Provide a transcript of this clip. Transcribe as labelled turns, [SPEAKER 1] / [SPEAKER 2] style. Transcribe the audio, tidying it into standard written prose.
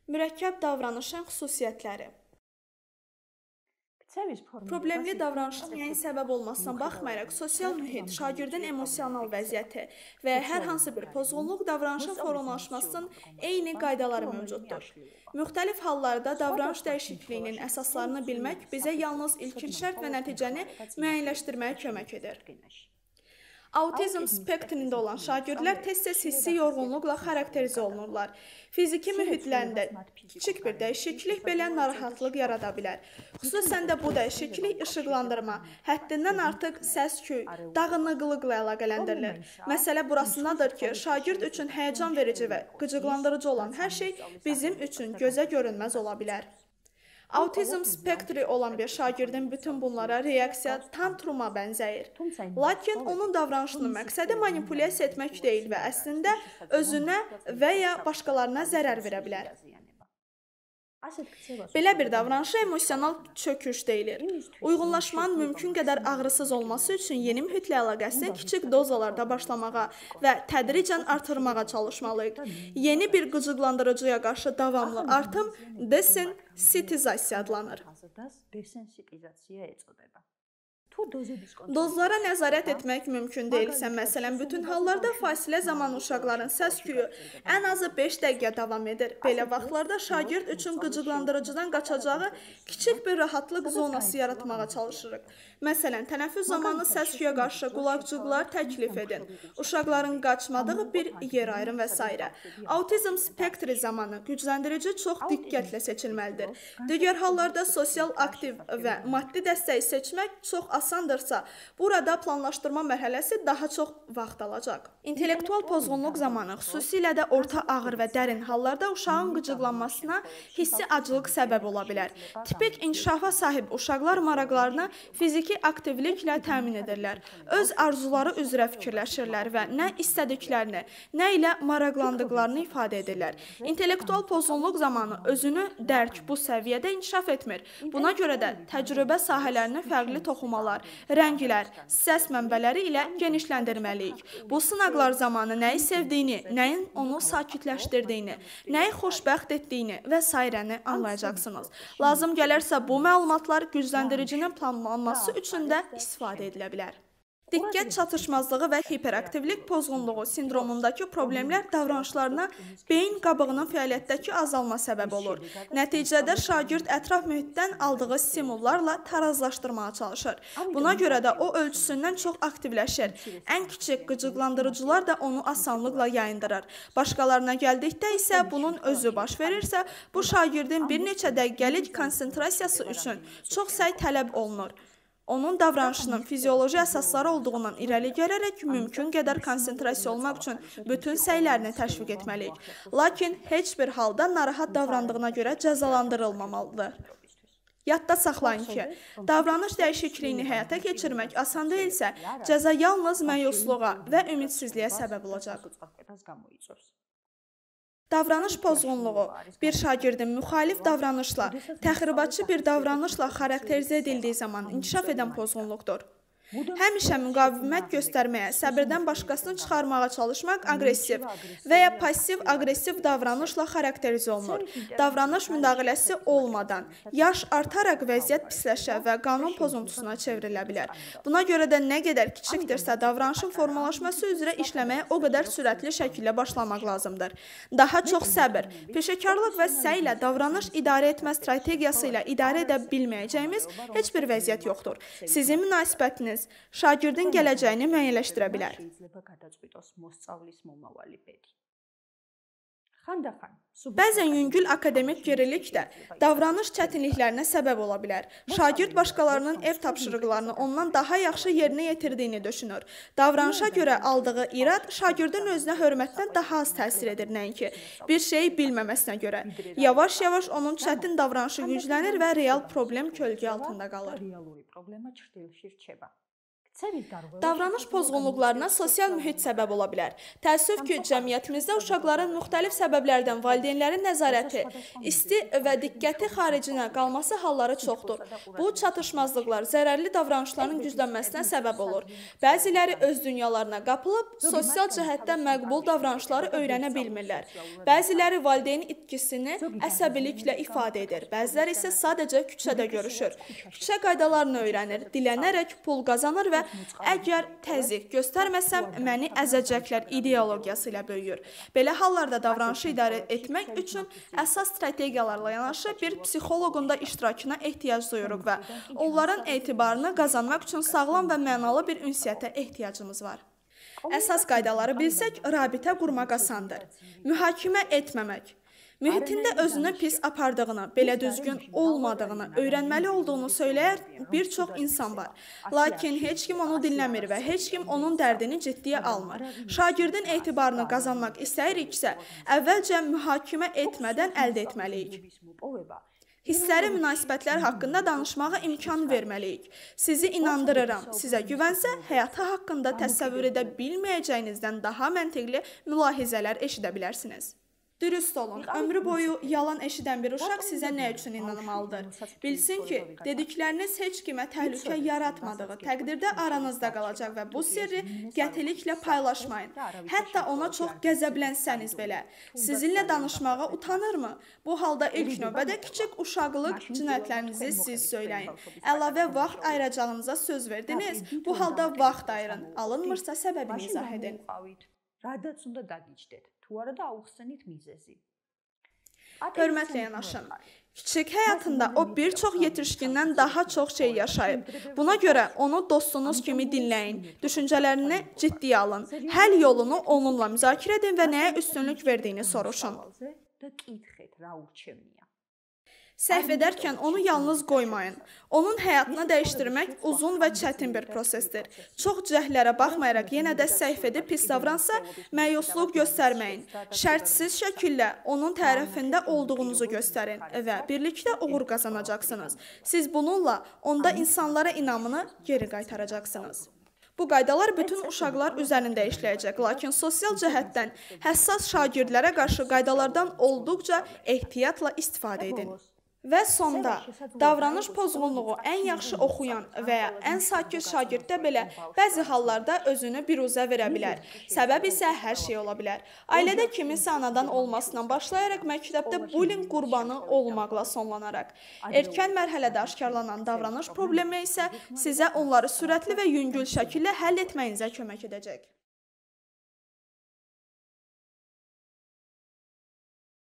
[SPEAKER 1] Mürəkkəb davranışın xüsusiyyətləri. Problemli davranışın nəyin səbəb olmasına baxmayaraq, sosial mühit, şagirdin emosional vəziyyəti və ya hər hansı bir pozğunluq davranışın formalaşmasının eyni qaydaları mövcuddur. Müxtəlif hallarda davranış dəyişikliyinin əsaslarını bilmək bizə yalnız ilkin şərt və nəticəni müəyyənləşdirməyə kömək edir. Autizm spektrində olan şagirdlər tez-tez hissi yorğunluqla xarakterizə olunurlar. Fiziki mühitlərində kiçik bir dəyişiklik belə narahatlıq yarada bilər. Xüsusən də bu dəyişiklik işıqlandırma, həddindən artıq səs-küy, dağınıqlıqla əlaqələndirilir. Məsələ burasındadır ki, şagird üçün həyəcan verici və qıcıqlandırıcı olan hər şey bizim üçün gözə görünməz ola bilər. Autizm spektri olan bir şagirdin bütün bunlara reaksiya tantruma bənzəyir. Lakin onun davranışının məqsədi manipulyasiya etmək deyil və əslində özünə və ya başqalarına zərər verə bilər. Belə bir davranışa emosional çöküş deyilir. Uyğunlaşmanın mümkün qədər ağrısız olması üçün yeni mühitlə əlaqəsini kiçik dozalarda başlamağa və tədricən artırmağa çalışmalıyıq. Yeni bir qıcıqlandırıcıya qarşı davamlı artım desensitizasiya adlanır. Dozlara nəzarət etmək mümkün deyilsə, məsələn, bütün hallarda fasilə zamanı uşaqların səs-küyü ən azı 5 dəqiqə davam edir. Belə vaxtlarda şagird üçün qıcıqlandırıcıdan qaçacağı kiçik bir rahatlıq zonası yaratmağa çalışırıq. Məsələn, tənəffüs zamanı səs-küyə qarşı qulaqcıqlar təklif edin. Uşaqların qaçmadığı bir yer ayırın və s. Autizm spektri zamanı gücləndirici çox diqqətlə seçilməlidir. Digər hallarda sosial aktiv və maddi dəstəyi seçmək çox asandırsa, burada planlaşdırma mərhələsi daha çox vaxt alacaq. İntellektual pozğunluq zamanı, xüsusilə də orta ağır və dərin hallarda uşağın qıcıqlanmasına hissi acılıq səbəb ola bilər. Tipik inkişafa sahib uşaqlar maraqlarını fiziki aktivliklə təmin edirlər. Öz arzuları üzrə fikirləşirlər və nə istədiklərini, nə ilə maraqlandıqlarını ifadə edirlər. İntellektual pozğunluq zamanı özünü dərk bu səviyyədə inkişaf etmir. Buna görə də təcrübə sahələrini fərqli toxumalar, rənglər, səs mənbələri ilə genişləndirməliyik. Bu sınaqlar zamanı nəyi sevdiyini, nəyin onu sakitləşdirdiyini, nəyi xoşbəxt etdiyini və s. anlayacaqsınız. Lazım gələrsə bu məlumatlar gücləndiricinin planlanması üçün də istifadə edilə bilər. Diqqət çatışmazlığı və hiperaktivlik pozğunluğu sindromundakı problemlər davranışlarına beyin qabığının fəaliyyətdəki azalma səbəb olur. Nəticədə şagird ətraf mühitdən aldığı stimullarla tarazlaşdırmağa çalışır. Buna görə də o ölçüsündən çox aktivləşir. Ən kiçik qıcıqlandırıcılar da onu asanlıqla yayındırır. Başqalarına gəldikdə isə bunun özü baş verirsə, bu şagirdin bir neçə dəqiqəlik konsentrasiyası üçün çox səy tələb olunur. Onun davranışının fizioloji əsasları olduğundan irəli gələrək mümkün qədər konsentrasiya olmaq üçün bütün səylərini təşviq etməliyik. Lakin heç bir halda narahat davrandığına görə cəzalandırılmamalıdır. Yadda saxlayın ki, davranış dəyişikliyini həyata keçirmək asan deyilsə, cəza yalnız məyusluğa və ümidsizliyə səbəb olacaq. Davranış pozğunluğu bir şagirdin müxalif davranışla, təxribatçı bir davranışla xarakterizə edildiyi zaman inkişaf edən pozğunluqdur. Həmişə müqavimət göstərməyə, səbirdən başqasını çıxarmağa çalışmaq aqressiv və ya passiv-aqressiv davranışla xarakterizə olunur. Davranış müdaxiləsi olmadan, yaş artaraq vəziyyət pisləşə və qanun pozuntusuna çevrilə bilər. Buna görə də nə qədər kiçikdirsə davranışın formalaşması üzrə işləməyə o qədər sürətli şəkildə başlamaq lazımdır. Daha çox səbir, peşəkarlıq və səylə davranış idarə etmə strategiyası ilə idarə edə bilməyəcəyimiz heç bir vəziyyət yoxdur. Sizin münasibətiniz şagirdin gələcəyini müəyyənləşdirə bilər. Bəzən yüngül akademik gerilik də davranış çətinliklərinə səbəb ola bilər. Şagird başqalarının ev tapşırıqlarını ondan daha yaxşı yerinə yetirdiyini düşünür. Davranışa görə aldığı irad şagirdin özünə hörmətdən daha az təsir edir nəinki. Bir şeyi bilməməsinə görə. Yavaş-yavaş onun çətin davranışı güclənir və real problem kölgə altında qalır. Davranış pozğunluqlarına sosial mühit səbəb ola bilər. Təəssüf ki, cəmiyyətimizdə uşaqların müxtəlif səbəblərdən valideynlərin nəzarəti, isti və diqqəti xaricinə qalması halları çoxdur. Bu çatışmazlıqlar zərərli davranışların güclənməsinə səbəb olur. Bəziləri öz dünyalarına qapılıb, sosial cəhətdən məqbul davranışları öyrənə bilmirlər. Bəziləri valideyn itkisini əsəbiliklə ifadə edir. Bəziləri isə sadəcə küçədə görüşür. Küçə qaydalarını öyrənir, dilənərək pul qazanır və əgər təzyiq göstərməsəm, məni əzəcəklər ideologiyası ilə böyüyür. Belə hallarda davranışı idarə etmək üçün əsas strategiyalarla yanaşı bir psixoloqun da iştirakına ehtiyac duyuruq və onların etibarını qazanmaq üçün sağlam və mənalı bir ünsiyyətə ehtiyacımız var. Əsas qaydaları bilsək, rabitə qurmaq asandır. Mühakimə etməmək. Mühitində özünü pis apardığını, belə düzgün olmadığını, öyrənməli olduğunu söyləyər bir çox insan var. Lakin heç kim onu dinləmir və heç kim onun dərdini ciddiyə almır. Şagirdin etibarını qazanmaq istəyiriksə, əvvəlcə mühakimə etmədən əldə etməliyik. Hissləri, münasibətlər haqqında danışmağa imkan verməliyik. Sizi inandırıram, sizə güvənsə, həyatı haqqında təsəvvür edə bilməyəcəyinizdən daha məntiqli mülahizələr eşidə bilərsiniz. Dürüst olun, ömrü boyu yalan eşidən bir uşaq sizə nə üçün inanmalıdır? Bilsin ki, dedikləriniz heç kimə təhlükə yaratmadığı təqdirdə aranızda qalacaq və bu sirri qətiliklə paylaşmayın. Hətta ona çox qəzəblənsəniz belə. Sizinlə danışmağa utanırmı? Bu halda ilk növbədə kiçik uşaqlıq cinayətlərinizi siz söyləyin. Əlavə vaxt ayıracağınıza söz verdiniz, bu halda vaxt ayırın. Alınmırsa səbəbini izah edin. Hörmətlə yanaşın. Kiçik həyatında o bir çox yetişkindən daha çox şey yaşayıb. Buna görə onu dostunuz kimi dinləyin, düşüncələrini ciddiyə alın, həll yolunu onunla müzakirə edin və nəyə üstünlük verdiyini soruşun. Səhv edərkən onu yalnız qoymayın. Onun həyatını dəyişdirmək uzun və çətin bir prosesdir. Çox cəhdlərə baxmayaraq yenə də səhv edib pis davransa, məyusluq göstərməyin. Şərtsiz şəkildə onun tərəfində olduğunuzu göstərin və birlikdə uğur qazanacaqsınız. Siz bununla onda insanlara inamını geri qaytaracaqsınız. Bu qaydalar bütün uşaqlar üzərində işləyəcək, lakin sosial cəhətdən həssas şagirdlərə qarşı qaydalardan olduqca ehtiyatla istifadə edin. Və sonda, davranış pozğunluğu ən yaxşı oxuyan və ya ən sakit şagirddə belə bəzi hallarda özünü biruzə verə bilər. Səbəb isə hər şey ola bilər. Ailədə kiminsə anadan olmasından başlayaraq məktəbdə bullying qurbanı olmaqla sonlanaraq. Erkən mərhələdə aşkarlanan davranış problemi isə sizə onları sürətli və yüngül şəkildə həll etməyinizə kömək edəcək.